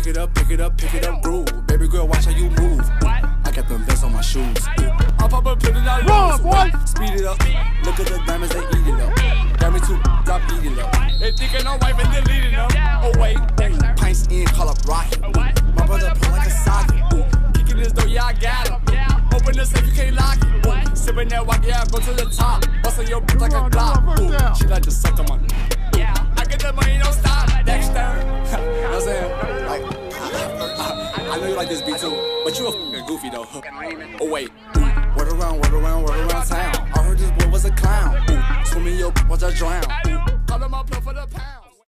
it up, pick it up, pick it up, groove. Baby girl, watch how you move. I got them vests on my shoes. I'll pop up, put it out, run, boy. Speed it up. Look at the diamonds, they eat it up. Got me too, stop eating up. They thinking I'm wife and deleting them. Oh wait, pints in, call up rocket. My brother pull like a socket. Kicking this door, yeah, I got it. Open the safe, you can't lock it. Sipping that walk, yeah, I go to the top. Bustin' your bitch like a Glock. She like to suck on my. I get the money, don't stop. Dexter. You know what I'm saying? Like, I know you like this beat too, but you a fucking goofy though. Oh wait. Word around town. I heard this boy was a clown. Swim in your watch I drown. Call him up for the pound.